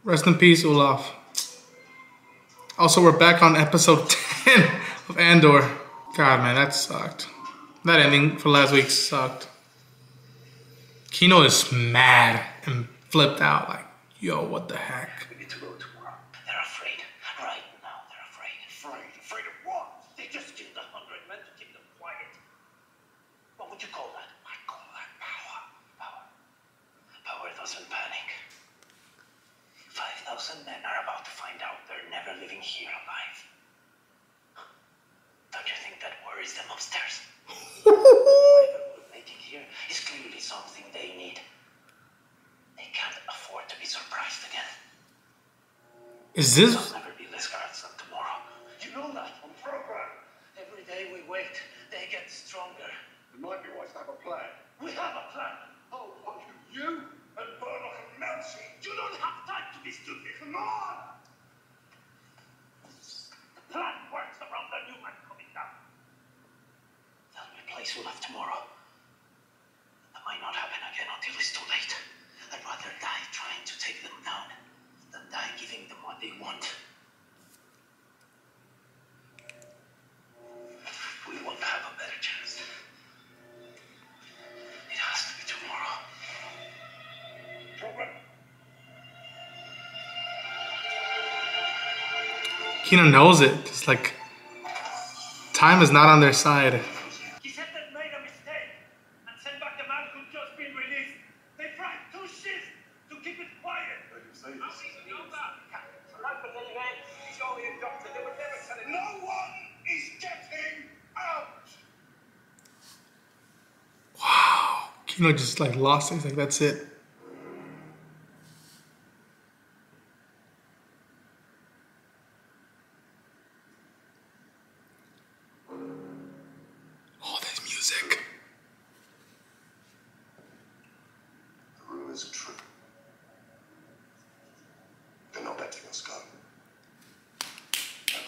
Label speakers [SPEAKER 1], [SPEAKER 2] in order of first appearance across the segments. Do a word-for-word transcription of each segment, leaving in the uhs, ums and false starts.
[SPEAKER 1] Rest in peace, Olaf. Also, we're back on episode ten of Andor. God, man, that sucked. That ending for last week sucked. Kino is mad and flipped out. Like, yo, what the heck?
[SPEAKER 2] We need to go tomorrow. They're afraid. Right now, they're afraid. Afraid? Afraid of what? They just killed a hundred men to keep them quiet. What would you call that? I call that power. Power. Power doesn't panic. Five thousand men are about to find out they're never living here alive. Don't you think that worries them upstairs? Whatever we're making here is clearly something they need. They can't afford to be surprised again.
[SPEAKER 1] Is this?
[SPEAKER 2] There'll never be less guards than tomorrow. You know that on program. Every day we wait, they get stronger.
[SPEAKER 3] It might be wise to have a plan.
[SPEAKER 2] We have a plan.
[SPEAKER 3] Oh, what you, you and Burlock and Melchi?
[SPEAKER 2] You don't have time to be stupid.
[SPEAKER 3] Come on!
[SPEAKER 2] The plan works around the new man coming down. They'll replace Olaf tomorrow. That might not happen again until it's too late. I'd rather die trying to take them down than die giving them what they want. We won't have a better chance. It has to be tomorrow.
[SPEAKER 3] Program.
[SPEAKER 1] Kino knows it. It's like time is not on their side.
[SPEAKER 2] He said they made a mistake and sent back the man who'd just been released. They tried two shifts to keep it quiet.
[SPEAKER 3] Let him say
[SPEAKER 2] How
[SPEAKER 3] this.
[SPEAKER 2] easy know that? Right, but anyway, he's only a doctor. They would never tell him.
[SPEAKER 3] No one is getting out!
[SPEAKER 1] Wow. Kino just like lost it. He's like, that's it. Oh, there's music.
[SPEAKER 3] The rumors are true. They're not letting us go. Never.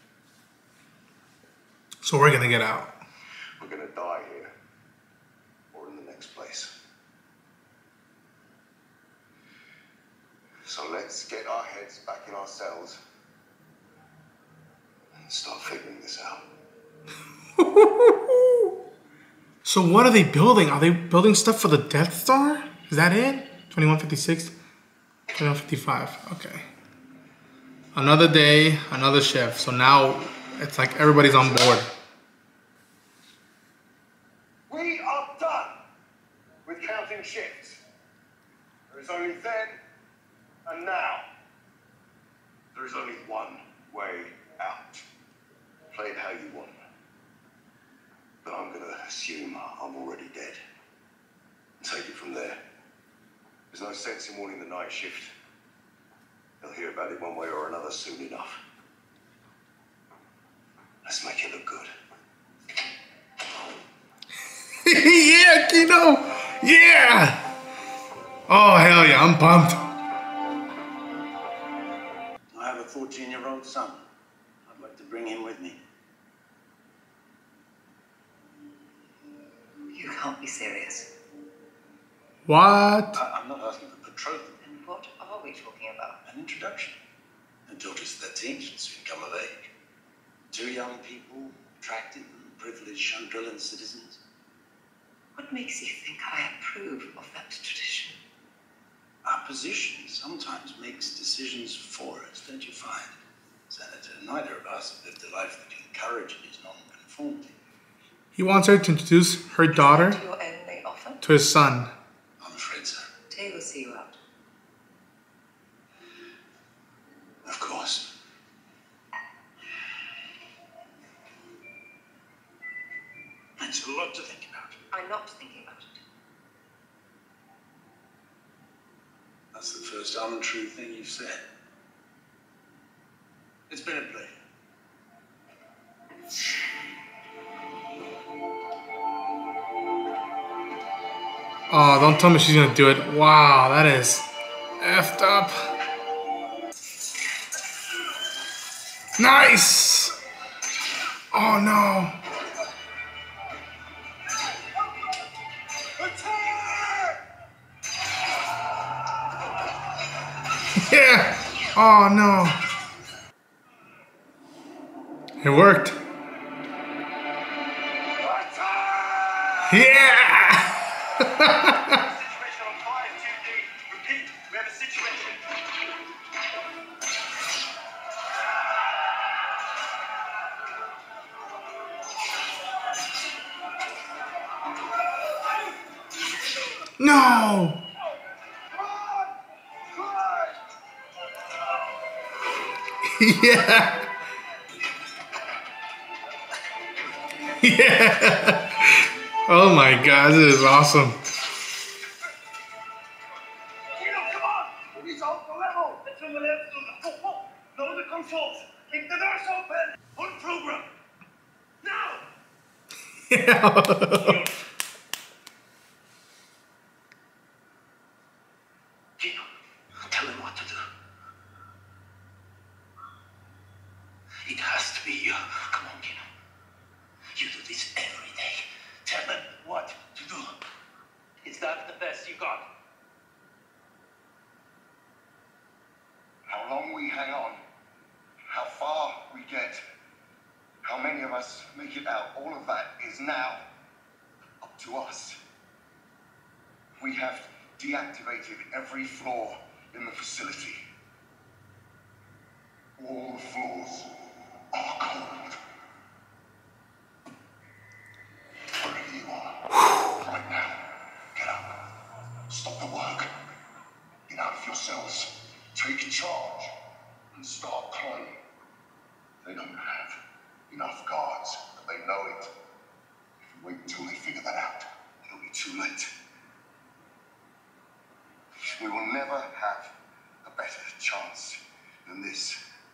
[SPEAKER 1] So we're gonna get out.
[SPEAKER 3] We're gonna die here. Or in the next place. So let's get our heads back in our cells and start figuring this out.
[SPEAKER 1] So what are they building? Are they building stuff for the Death Star? Is that it? twenty-one fifty-six? twenty-one fifty-five. Okay. Another day, another shift. So now it's like everybody's on board.
[SPEAKER 3] We are done with counting shifts. There is only then and now. There is only one way out. Play it how you want. But I'm gonna assume I'm already dead. Take it from there. There's no sense in warning the night shift. They'll hear about it one way or another soon enough. Let's make it look good.
[SPEAKER 1] Yeah, Kino! Yeah! Oh, hell yeah, I'm pumped.
[SPEAKER 2] I have a fourteen-year-old son. I'd like to bring him with me.
[SPEAKER 4] You can't be serious.
[SPEAKER 1] What?
[SPEAKER 2] I- I'm not asking for betrothal.
[SPEAKER 4] And what are we talking about?
[SPEAKER 2] An introduction. The daughter's thirteen, she'll soon come of age. Two young people, attractive and privileged Chandrillan citizens.
[SPEAKER 4] What makes you think I approve of that tradition?
[SPEAKER 2] Our position sometimes makes decisions for us, don't you find? Senator, neither of us have lived a life that encourages non-conformity.
[SPEAKER 1] He wants her to introduce her daughter
[SPEAKER 4] Is that your only offer?
[SPEAKER 1] to his son.
[SPEAKER 2] I'm afraid so.
[SPEAKER 4] Tay will see you out.
[SPEAKER 2] Of course. That's a lot to think about.
[SPEAKER 4] I'm not thinking about it.
[SPEAKER 2] That's the first untrue thing you've said. It's been a pleasure.
[SPEAKER 1] Oh, don't tell me she's gonna do it. Wow, that is effed up. Nice! Oh no. Yeah. Oh no. It worked. Yeah.
[SPEAKER 2] Situation on five two D. Repeat, we have a situation.
[SPEAKER 1] No. Yeah. Yeah. Oh my God, this is awesome.
[SPEAKER 2] Kino, come on! We need to hold the level! Let's turn the left to the oh, oh. Lower the controls! Keep the doors open! On program! Now!
[SPEAKER 1] Yeah.
[SPEAKER 2] Kino, tell him what to do. It has to be you. Come on, Kino. You do this every day. Tell them what to do. Is that the best you got?
[SPEAKER 3] How long we hang on, how far we get, how many of us make it out, all of that is now up to us. We have deactivated every floor in the facility. All the floors are cold. Wherever you are, right now, get up. Stop the work. Get out of your cells. Take charge and start climbing. They don't have enough guards, but they know it. If you wait until they figure that out, it'll be too late. We will never have a better chance than this.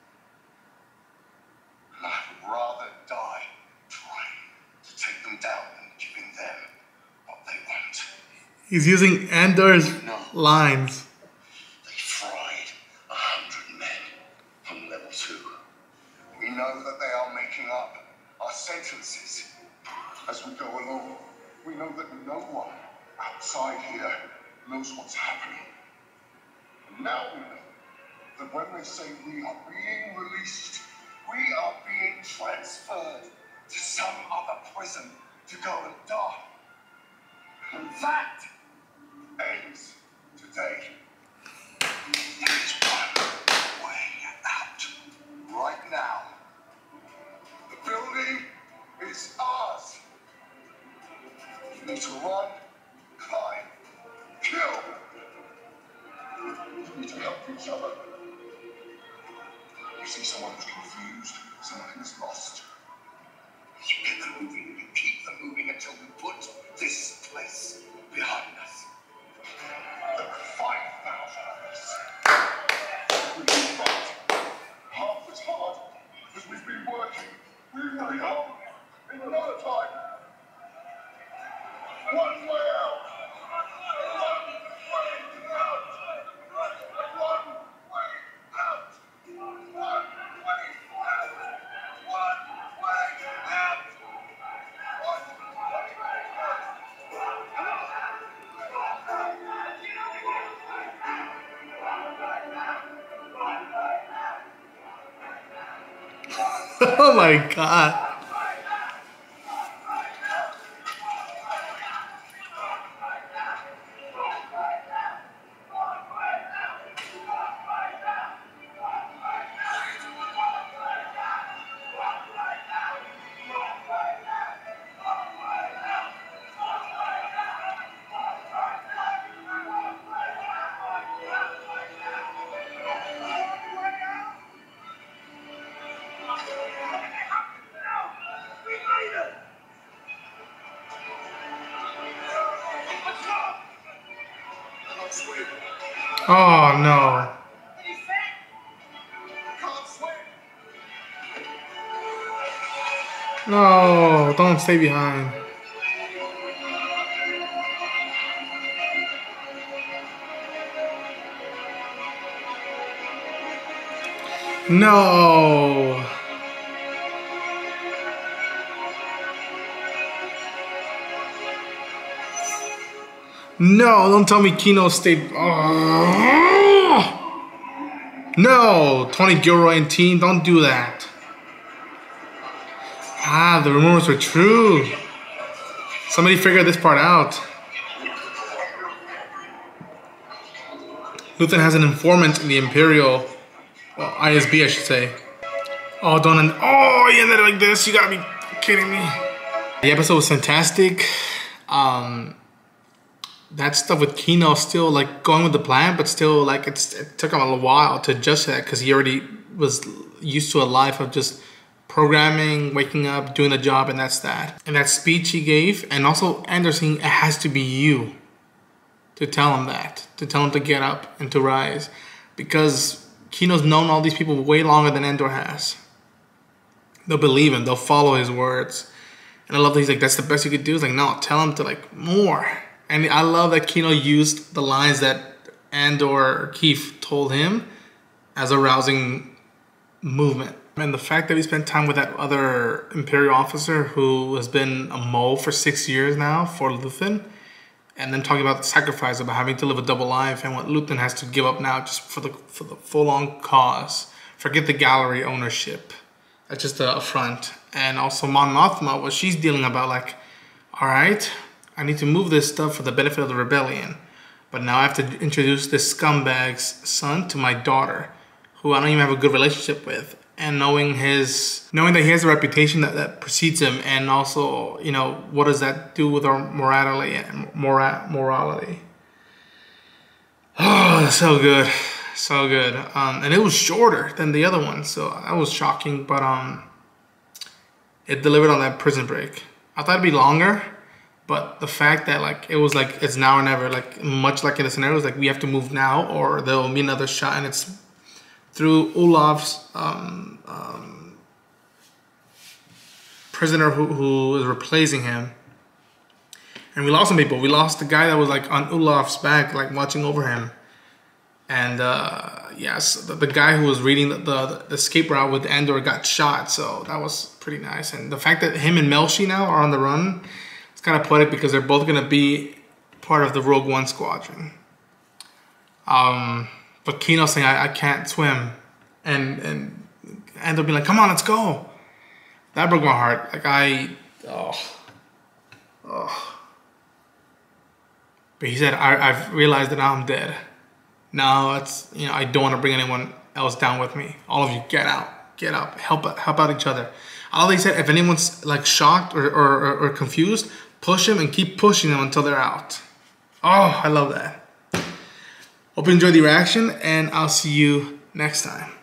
[SPEAKER 3] And I would rather die trying to take them down than giving them what they want.
[SPEAKER 1] He's using Andor's lines.
[SPEAKER 3] They fried a hundred men from level two. We know that they are making up our sentences as we go along. We know that no one outside here knows what's happening. And now we know that when they say we are being released, we are being transferred to some other prison to go and die. And that ends today. There is one way out. Right now. The building is ours. You need to run, climb, kill. You need to help each other. You see someone who's confused, someone who's lost. You get them moving, you keep them moving until we put this place behind us. There are five thousand of us. We've been fight half as hard as we've been working. We will be home in another time. One way out. One way out. One way out. One way out. One way out.
[SPEAKER 1] Oh my God. Oh no. No, don't stay behind. No. No, don't tell me Kino stayed. Oh. No, Tony Gilroy and team, don't do that. Ah, the rumors were true. Somebody figured this part out. Luthen has an informant in the Imperial, well, I S B I should say. Oh, don't end, oh, you ended it like this, you gotta be kidding me. The episode was fantastic. Um, that stuff with Kino still like going with the plan, but still like it's, it took him a while to adjust to that because he already was used to a life of just programming, waking up, doing the job, and that's that. And that speech he gave, and also Anderson, it has to be you to tell him that, to tell him to get up and to rise, because Kino's known all these people way longer than Andor has. They'll believe him, they'll follow his words. And I love that he's like, that's the best you could do. It's like, no, tell him to like more. And I love that Kino used the lines that Andor or Keith told him as a rousing movement. And the fact that he spent time with that other Imperial officer who has been a mole for six years now for Luthen, and then talking about the sacrifice, about having to live a double life and what Luthen has to give up now just for the for the full-on cause. Forget the gallery ownership. That's just a affront. And also Mon Mothma, what she's dealing about, like, all right, I need to move this stuff for the benefit of the rebellion, but now I have to introduce this scumbag's son to my daughter, who I don't even have a good relationship with. And knowing his, knowing that he has a reputation that, that precedes him, and also, you know, what does that do with our morality and mora morality? Oh, so good, so good. Um, and it was shorter than the other one, so that was shocking. But um, it delivered on that prison break. I thought it'd be longer, but the fact that like it was like it's now or never, like much like in the scenarios, like we have to move now, or there will be another shot, and it's through Olaf's um, um, prisoner who, who is replacing him. And we lost some people. We lost the guy that was like on Olaf's back, like watching over him. And uh, yes, the, the guy who was reading the, the, the escape route with Andor got shot. So that was pretty nice. And the fact that him and Melshi now are on the run, it's kind of poetic because they're both going to be part of the Rogue One squadron. Um... But Kino saying, I, I can't swim. And and Andor being like, come on, let's go. That broke my heart. Like, I, oh. Oh. But he said, I, I've realized that I'm dead. Now it's, you know, I don't want to bring anyone else down with me. All of you, get out. Get up. Help, help out each other. I love that he said, if anyone's, like, shocked or, or, or, or confused, push them and keep pushing them until they're out. Oh, I love that. Hope you enjoyed the reaction, and I'll see you next time.